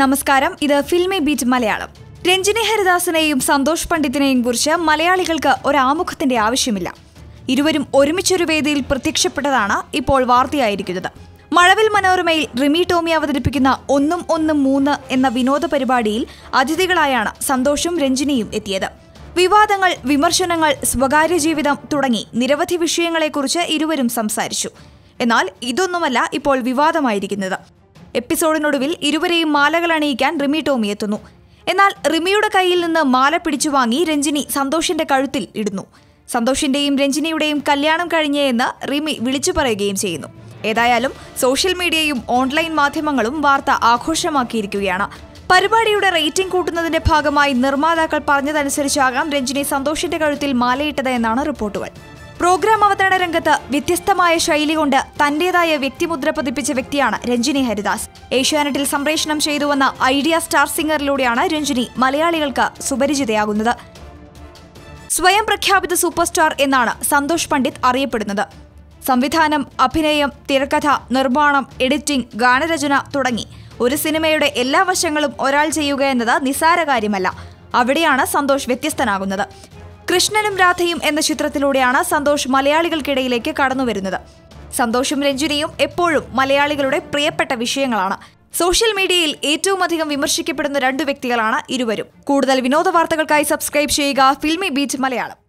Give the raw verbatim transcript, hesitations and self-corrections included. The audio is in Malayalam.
നമസ്കാരം, ഇത് ഫിൽമി ബീറ്റ് മലയാളം. രഞ്ജിനി ഹരിദാസിനെയും സന്തോഷ് പണ്ഡിറ്റിനെയും കുറിച്ച് മലയാളികൾക്ക് ഒരാമുഖത്തിന്റെ ആവശ്യമില്ല. ഇരുവരും ഒരുമിച്ചൊരു വേദിയിൽ പ്രത്യക്ഷപ്പെട്ടതാണ് ഇപ്പോൾ വാർത്തയായിരിക്കുന്നത്. മഴവിൽ മനോരമയിൽ റിമി ടോമി അവതരിപ്പിക്കുന്ന ഒന്നും ഒന്നും മൂന്ന് എന്ന വിനോദ പരിപാടിയിൽ അതിഥികളായാണ് സന്തോഷും രഞ്ജിനിയും എത്തിയത്. വിവാദങ്ങൾ, വിമർശനങ്ങൾ, സ്വകാര്യ ജീവിതം തുടങ്ങി നിരവധി വിഷയങ്ങളെക്കുറിച്ച് ഇരുവരും സംസാരിച്ചു. എന്നാൽ ഇതൊന്നുമല്ല ഇപ്പോൾ വിവാദമായിരിക്കുന്നത്. എപ്പിസോഡിനൊടുവിൽ ഇരുവരെയും മാലകൾ അണിയിക്കാൻ റിമി ടോമി എത്തുന്നു. എന്നാൽ റിമിയുടെ കയ്യിൽ നിന്ന് മാല പിടിച്ചു വാങ്ങി രഞ്ജിനി സന്തോഷിന്റെ കഴുത്തിൽ ഇടുന്നു. സന്തോഷിന്റെയും രഞ്ജിനിയുടെയും കല്യാണം കഴിഞ്ഞേ എന്ന് റിമി വിളിച്ചു പറയുകയും ചെയ്യുന്നു. ഏതായാലും സോഷ്യൽ മീഡിയയും ഓൺലൈൻ മാധ്യമങ്ങളും വാർത്ത ആഘോഷമാക്കിയിരിക്കുകയാണ്. പരിപാടിയുടെ റേറ്റിംഗ് കൂട്ടുന്നതിന്റെ ഭാഗമായി നിർമ്മാതാക്കൾ പറഞ്ഞതനുസരിച്ചാകാം രഞ്ജിനി സന്തോഷിന്റെ കഴുത്തിൽ മാലയിട്ടത് എന്നാണ് റിപ്പോർട്ടുകൾ. പ്രോഗ്രാം അവതരണ രംഗത്ത് വ്യത്യസ്തമായ ശൈലി കൊണ്ട് തന്റേതായ വ്യക്തിമുദ്ര പതിപ്പിച്ച വ്യക്തിയാണ് രഞ്ജിനി ഹരിദാസ്. ഏഷ്യാനെറ്റിൽ സംപ്രേഷണം ചെയ്തുവന്ന ഐഡിയ സ്റ്റാർ സിംഗറിലൂടെയാണ് രഞ്ജിനി മലയാളികൾക്ക് സുപരിചിതയാകുന്നത്. സ്വയം പ്രഖ്യാപിത സൂപ്പർ സ്റ്റാർ എന്നാണ് സന്തോഷ് പണ്ഡിറ്റ് അറിയപ്പെടുന്നത്. സംവിധാനം, അഭിനയം, തിരക്കഥ, നിർമ്മാണം, എഡിറ്റിംഗ്, ഗാനരചന തുടങ്ങി ഒരു സിനിമയുടെ എല്ലാ വശങ്ങളും ഒരാൾ ചെയ്യുക എന്നത് നിസ്സാര കാര്യമല്ല. അവിടെയാണ് സന്തോഷ് വ്യത്യസ്തനാകുന്നത്. കൃഷ്ണനും രാധയും എന്ന ചിത്രത്തിലൂടെയാണ് സന്തോഷ് മലയാളികൾക്കിടയിലേക്ക് കടന്നുവരുന്നത്. സന്തോഷും രഞ്ജിനിയും എപ്പോഴും മലയാളികളുടെ പ്രിയപ്പെട്ട വിഷയങ്ങളാണ്. സോഷ്യൽ മീഡിയയിൽ ഏറ്റവും അധികം വിമർശിക്കപ്പെടുന്ന രണ്ടു വ്യക്തികളാണ് ഇരുവരും. കൂടുതൽ വിനോദ വാർത്തകൾക്കായി സബ്സ്ക്രൈബ് ചെയ്യുക ഫിൽമി ബീറ്റ് മലയാളം.